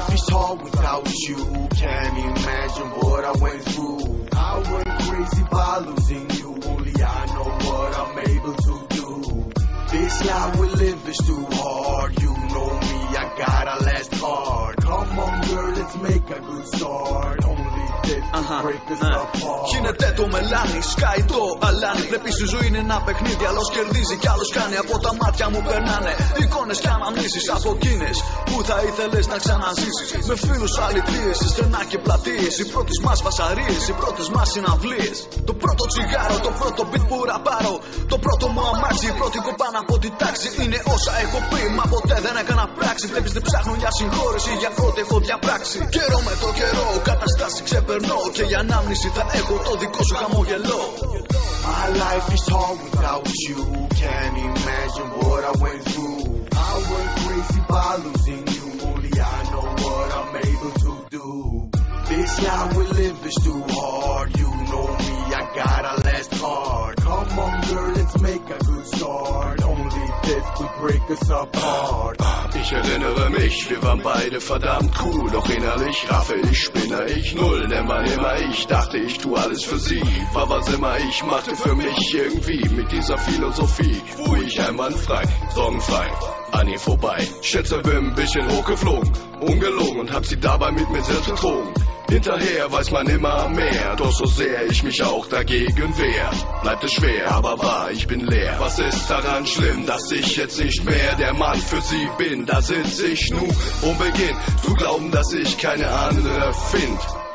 life is hard without you. Can't imagine what I went through. I went crazy by losing you. Only I know what I'm able to do. This life we live is too hard. You know me, I gotta last hard. Come on girl, let's make a good start. Only this will break us apart. Γίνεται το μελάνι, σκάει το αλάνι. Πρέπει στη ζωή είναι ένα παιχνίδι. Άλλος κερδίζει κι άλλος κάνει. Από τα μάτια μου περνάνε εικόνες κι αναμνήσεις από εκείνες που θα ήθελες να ξαναζήσεις. Με φίλους αληθείες, στενά και πλατείες. Οι πρώτες μας φασαρίες, οι πρώτες μας συναυλίες. Το πρώτο τσιγάρο, το πρώτο beat που ραπάρω. Το πρώτο μου αμάξι, η πρώτη κοπάνα από την τάξη. Είναι όσα έχω πει, μα ποτέ δεν έκανα πράξη. Βλέπεις δεν ψάχνω για συγχώρεση για ό,τι έχω διαπράξει. Καιρό με το καιρό, καταστάσει ξεπερνώ. Και για ανάμνηση θα έχω το δικό σου χαμογελό. My life is hard without you. Can't imagine what I went through. I went crazy by losing you. Only I know what I'm able to do. This life we live is too hard. You know me, I gotta last hard. Come on girl, let's make a good start. Only this will break us apart. Ich erinnere mich, wir waren beide verdammt cool. Doch innerlich raffe ich, spinne ich null. Denn wann immer ich dachte, ich tu alles für sie. War was immer ich machte für mich irgendwie. Mit dieser Philosophie fuhr ich einwandfrei, sorgenfrei an ihr vorbei. Schätze bin ein bisschen hochgeflogen, ungelogen und hab sie dabei mit mir selbst betrogen. Hinterher weiß man immer mehr, doch so sehr ich mich auch dagegen wehr. Bleibt es schwer, aber wahr, ich bin leer. Was ist daran schlimm, dass ich jetzt nicht mehr der Mann für sie bin? Da sitz ich nun und beginn zu glauben, dass ich keine andere find.